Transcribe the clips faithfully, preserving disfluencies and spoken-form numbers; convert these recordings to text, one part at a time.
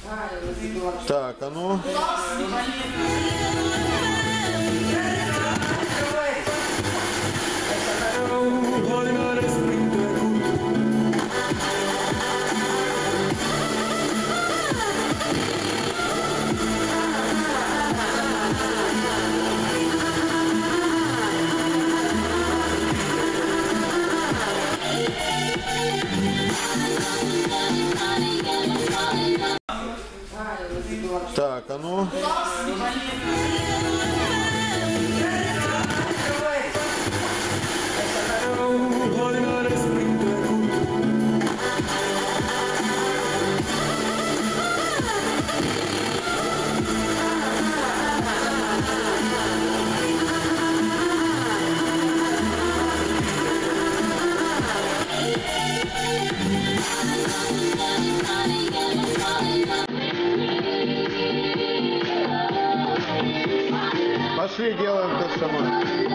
Так, а ну. Так, а ну. Пошли, делаем то же самое.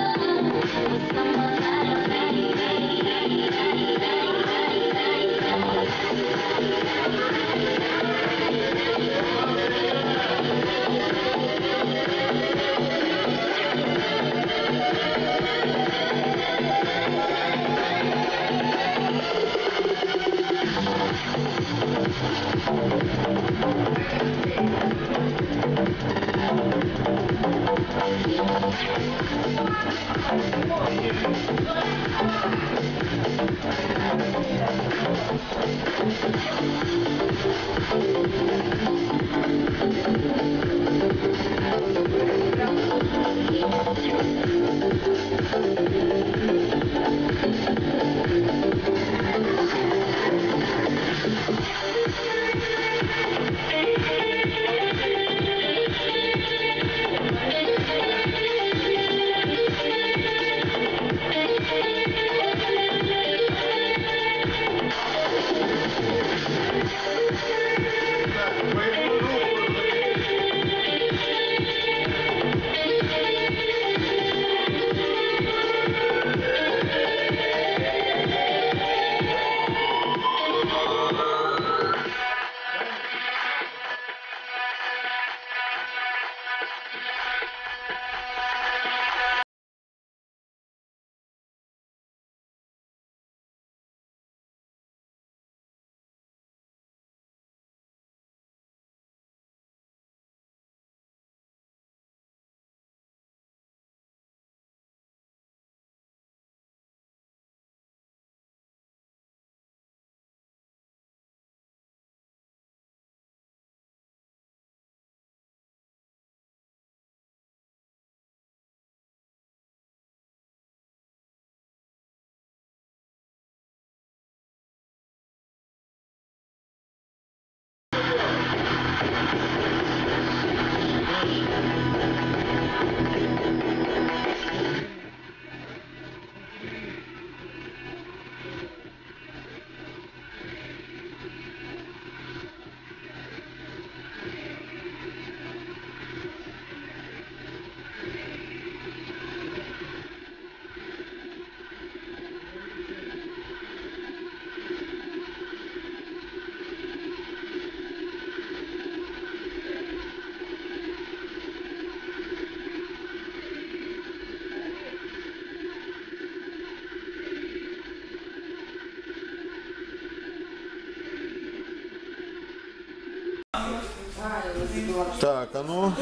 Так, а ну.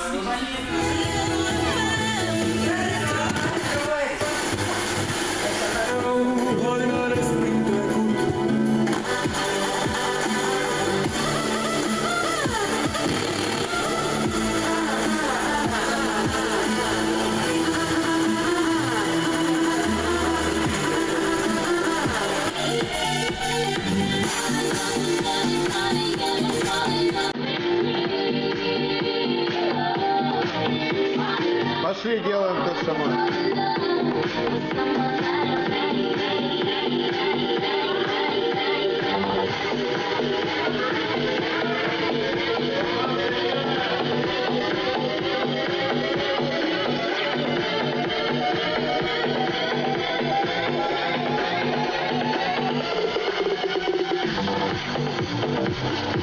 Пошли, делаем то же самое. We'll be right back.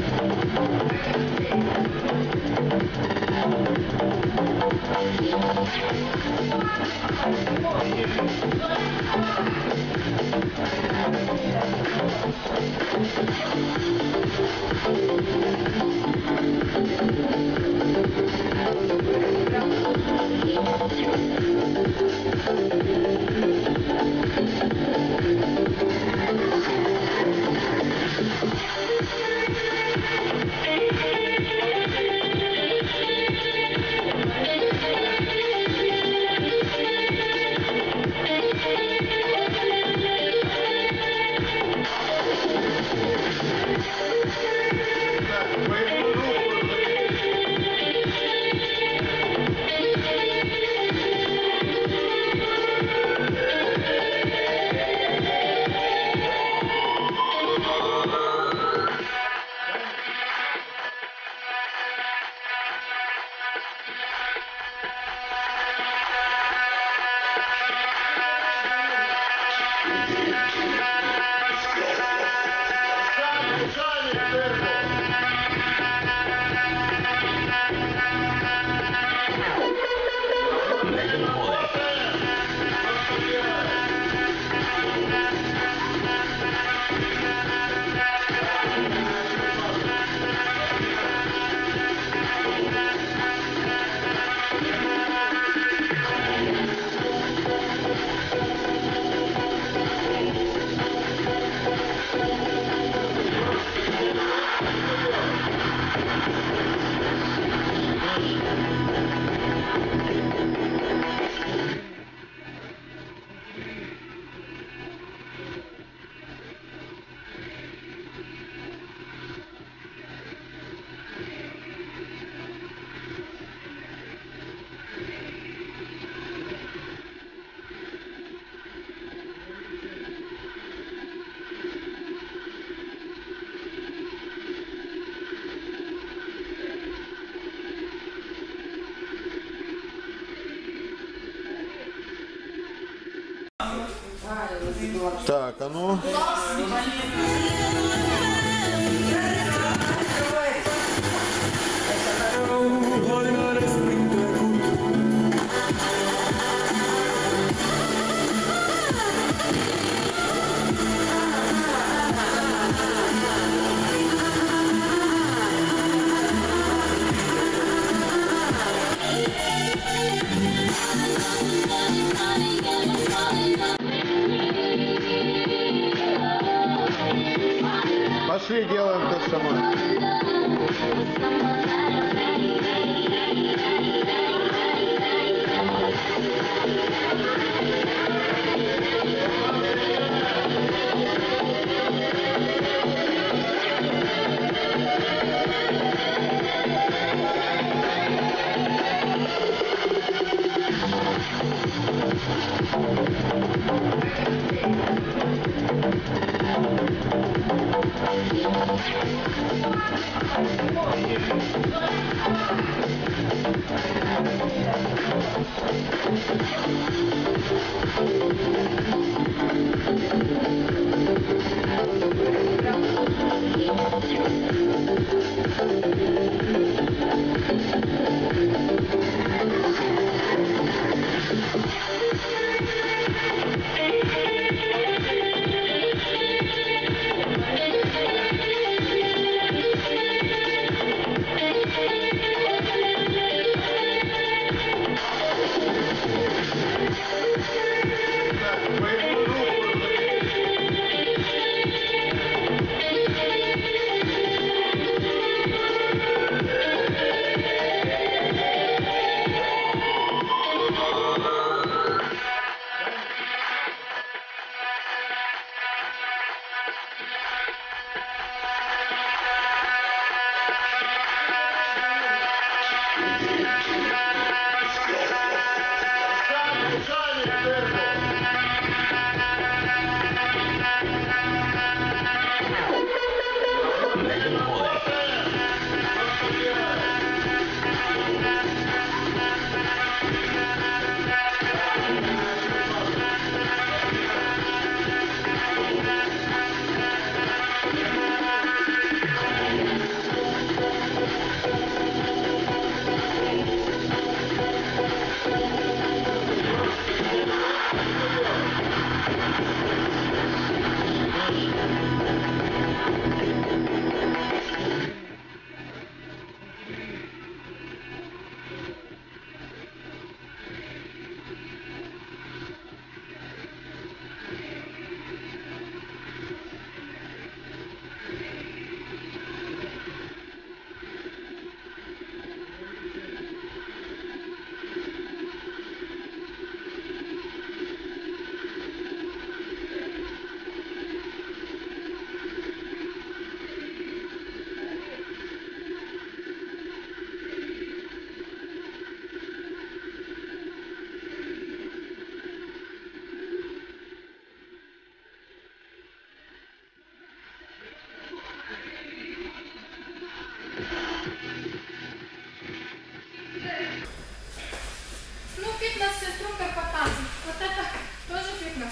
Так, а ну. Пошли, делаем то же самое.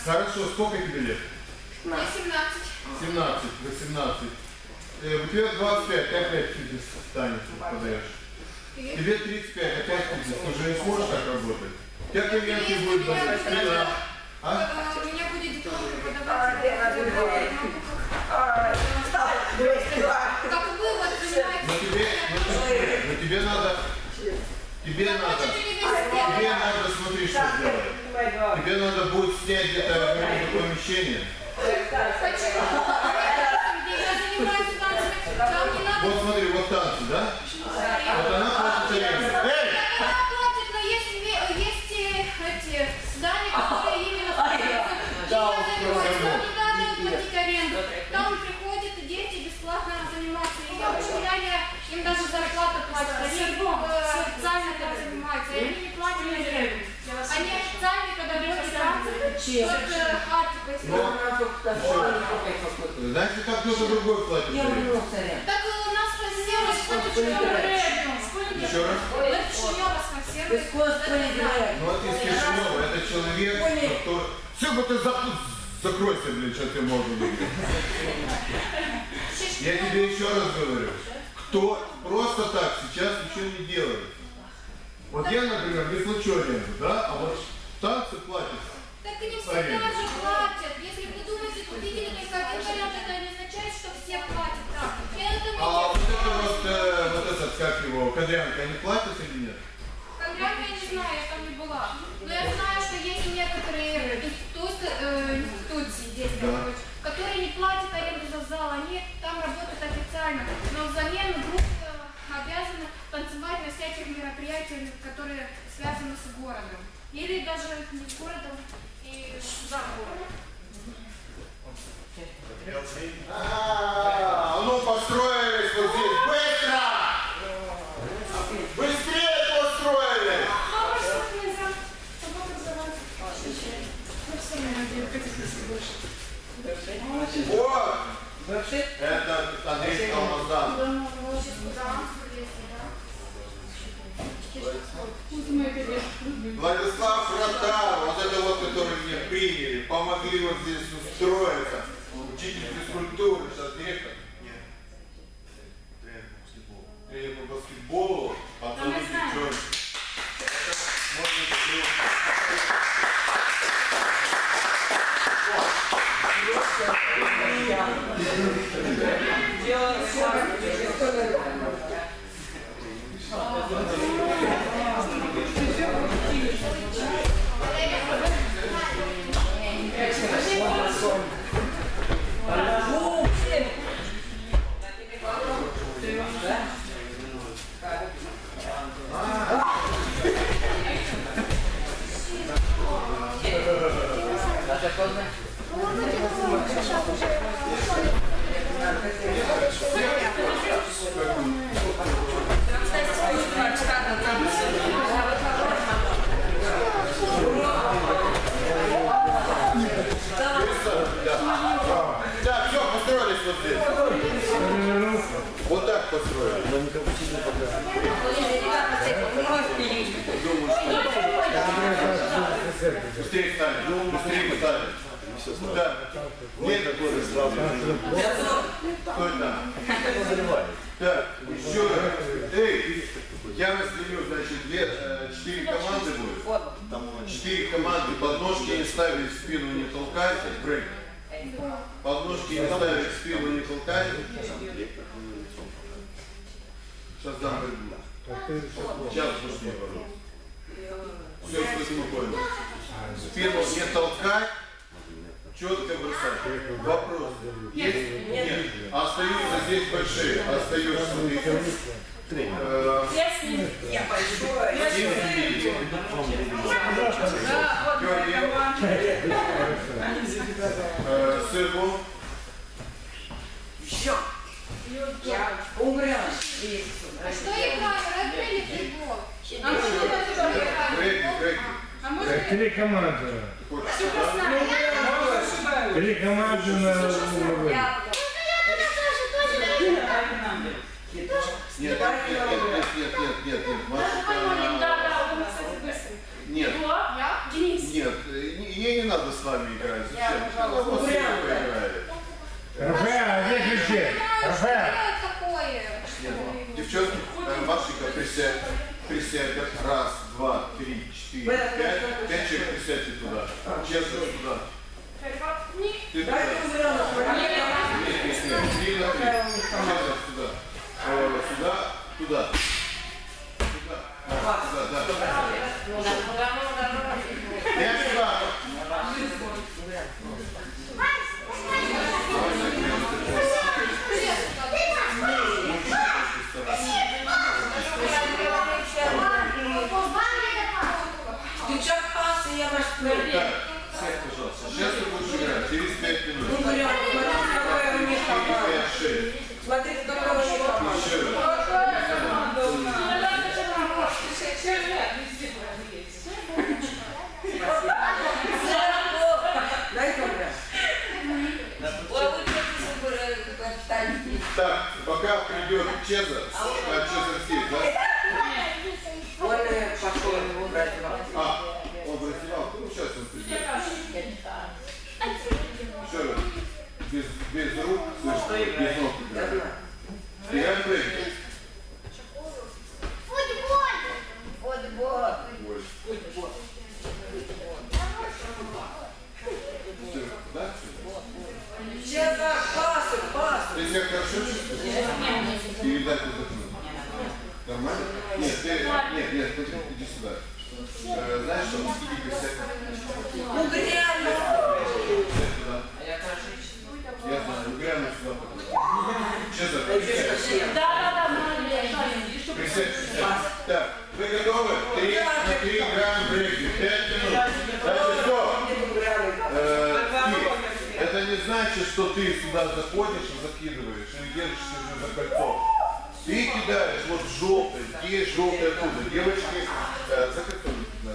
Хорошо, сколько тебе лет? Мне семнадцать. семнадцать, восемнадцать. Э, у тебя двадцать пять, ты опять в фитнес станет, подаешь. Тебе тридцать пять, опять фитнес. Ты уже не сможешь так работать. У тебя клиенты будут болеть. А? У меня будет диплом преподавателя. Как вывод занимается. Но тебе, но тебе надо, тебе надо, тебе надо, смотри, что сделать. Тебе надо будет снять где-то помещение. Почему? Я занимаюсь танцами, там не надо. Вот смотри, вот танцы, да? Вот она платит аренду. Эй! Она платит, но есть, есть эти здания, которые именно занимаются. Там не надо платить аренду. Там приходят дети бесплатно заниматься. И учителя, им даже зарплата платят. Они официально так занимаются. И они не платят аренду. Они официально, когда берут танцы, вот артик. Знаете, как кто-то другой платит аренду? Так у нас сервис Еще раз? Ну вот из Кишинева, это человек, который... Все, бы ты закройся, блин, сейчас я морду выиграю. Я тебе еще раз говорю, кто просто так сейчас ничего не делает. Вот я, например, не плачу аренду, да, а вот танцы платят. Так и не всегда же платят. Если вы думаете, вы видели только один вариант, это не означает, что все платят так. А вот это вот, э, вот этот, как его, Кадрянка, они платят или нет? Кадрянка я не знаю, я там не была. Но я знаю, что есть некоторые институты, э, институции здесь, да. которые не платят аренду за зал, они там работают официально. Но взамен группы обязаны танцевать на всяких мероприятиях, которые связаны с городом. Или даже не с городом, и за городом. А, ну построились вот здесь. Быстро! Быстрее построились! Вот! Это Андрей Калмаздан. Владислав Ротар, вот это вот, которые меня приняли, помогли вот здесь устроиться. Учитель физкультуры, сейчас директор. Нет. Тренер по баскетболу. Тренер по баскетболу, пацаны девчонки. Так, все, построились вот здесь. Вот так построились. Быстрее встали, быстрее встали. Да. Нет, кто это? Так, еще. Эй, я разделю, значит, две, четыре команды будет. Четыре команды. Подножки не ставить, спину не толкать. Брейк. Подножки не ставить, спину не толкать. Сейчас дам борьбу. Сейчас пошли бороться. Все, что спокойно. Спину не толкать. Четко бросать. Вопрос. Есть? Нет. Остаются здесь большие. Остаются. Я большой. Сырку. Еще. Я умрем. А что играли? Открыли футбол. А мы Греки, греки. Три команды. Три команды на уровне. Нет, нет, нет, нет, нет, нет, нет, нет, нет, нет, нет, ей не надо с вами играть. Пожалуйста. Так, сядь, пожалуйста. Сейчас ты будешь играть, через пять минут. Угрём, смотрите, какая у них команда. пять шесть. Смотрите, какая у них команда. Еще раз. Дай угрём. Так, пока придет Чеза, а Чеза здесь, да? Он пошел его брать. А, он бросил, ну сейчас он придет. Еще раз. Без, без рук, слышно, без ног. Я знаю. Играем в регби. Футбол. Футбол. Все, да? Честно, пасу, пасу. Ты себя хорошо чувствуешь? Передать вдохнуть. Нормально? Нет, ты, нет, нет, смотри, иди сюда. Э, знаешь что? Иди присядь. Ну реально. Сядь сюда. Я знаю, угряну сюда. Честно, присядь. Да, да, да, молодец. Присядь, присядь. Так, вы готовы? Три, на три играем в регби. Пять минут. Значит, что? Э, ты, это не значит, что ты сюда заходишь и закидываешь, или держишься уже за кольцо. Ты кидаешь вот в желтый, есть желтый оттуда. Девочки, э, за кольцо.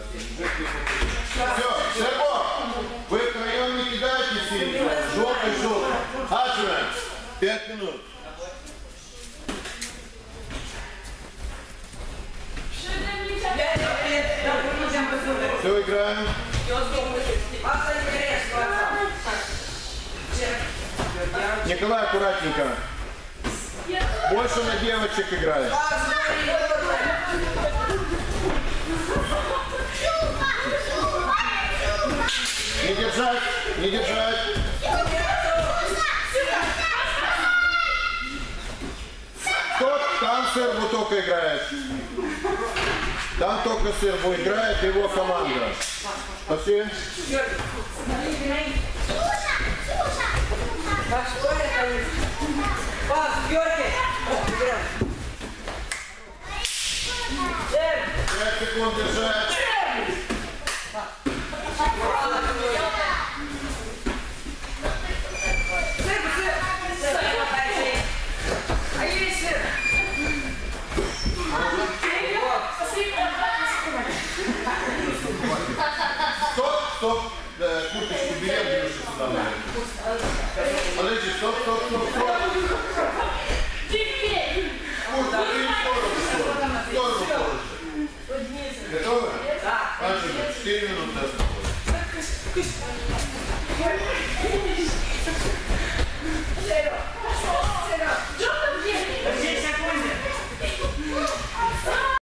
Все, Серго, вы втроем не кидаете синий, желтый, желтый. Адживаем. Пять минут. Все, играем. Николай, аккуратненько. Больше на девочек играет. Не держать, не держать. Тот, там Сербу только играет. Там только Сербу играет его команда. Спасибо. А что это? Пас, Георгий! Пять секунд держать. А если... Стоп, стоп. Да, курточку берем, держи сюда. Подожди, стоп, стоп, стоп, стоп. Куртку ты в сторону, в сторону положи. Готовы? Да. четыре минуты.